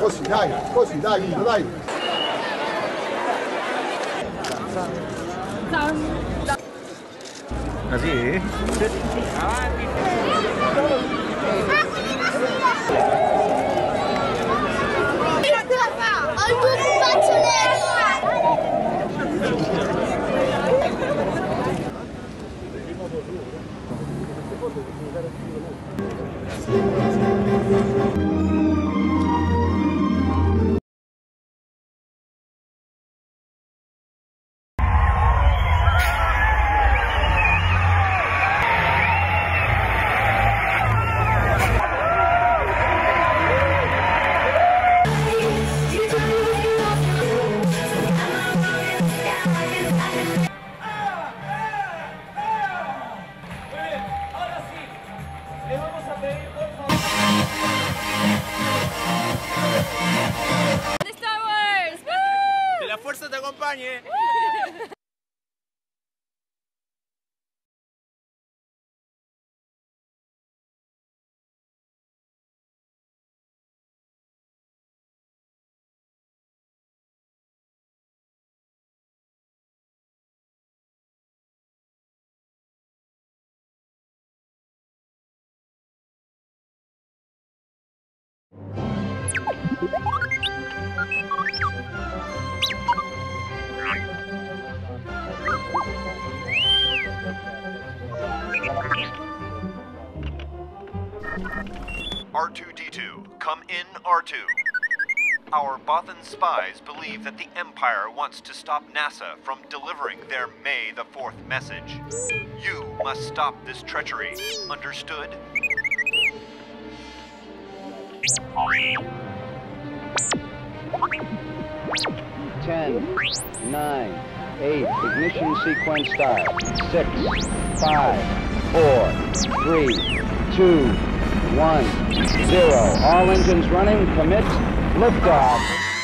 Così? Ho il tuo fazzoletto! Star Wars! ¡Woo! Que la fuerza te acompañe. R2D2, come in, R2. Our Bothan spies believe that the Empire wants to stop NASA from delivering their May the 4th message. You must stop this treachery. Understood? Ten, 9, 8, ignition sequence start. 6, 5, 4, 3, 2, 1, 0. All engines running. Commit. Liftoff.